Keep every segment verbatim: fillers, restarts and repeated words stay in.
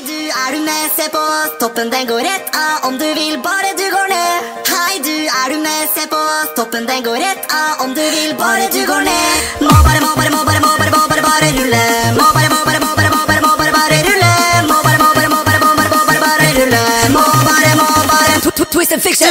du, er du med? Se på oss, toppen den går rett av. Om du vil, bare du går ned. Hei du, er du med? Se på oss, toppen den går rett av. Om du vil, bare du går ned. Må bare, må bare, må bare, må bare, må bare, bare rulle. Må bare, må bare, må bare, må bare, må bare, bare rulle. Må bare, må bare, må bare, må bare, må bare, bare rulle. Må bare, må bare, twist and fix it.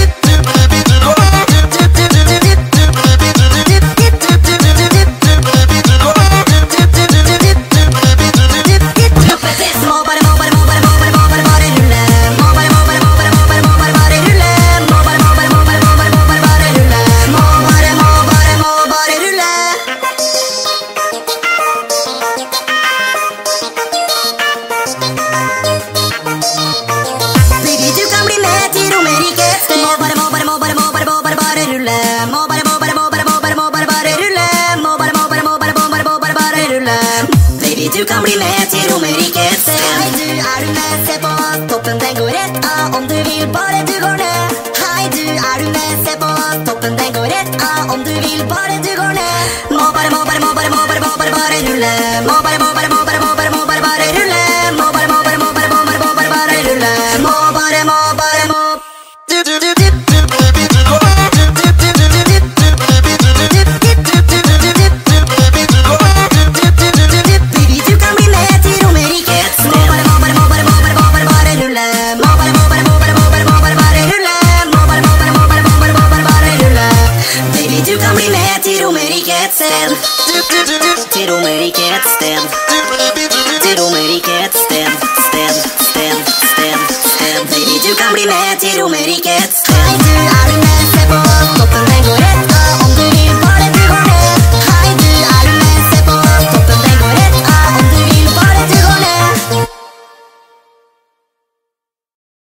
Du kan bli med til Romerikets sted. Hei du, er du med? Se på oss, toppen den går rett av. Om du vil, bare du går ned. Hei du, er du med? Se på oss, toppen den går rett av. Om du vil, bare du går ned. Må bare, må bare, må bare, må bare, må bare, bare rulle. Må bare, må bare, må bare, må bare, må bare, bare rulle. Må bare, må bare, må bare, må bare, må bare, bare rulle. Må bare, må bare, må du, du, du, du. Til Romerikets sted. Til Romerikets sted. Sted, sted, sted, sted. Baby, du kan bli med til Romerikets sted.